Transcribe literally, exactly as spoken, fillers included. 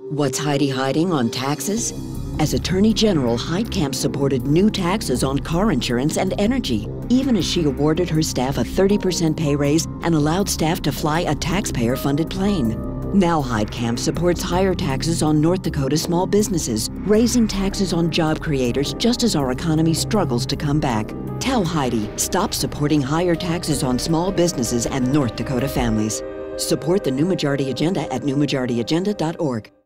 What's Heidi hiding on taxes? As Attorney General, Heitkamp supported new taxes on car insurance and energy, even as she awarded her staff a thirty percent pay raise and allowed staff to fly a taxpayer-funded plane. Now Heitkamp supports higher taxes on North Dakota small businesses, raising taxes on job creators just as our economy struggles to come back. Tell Heidi, stop supporting higher taxes on small businesses and North Dakota families. Support the New Majority Agenda at new majority agenda dot org.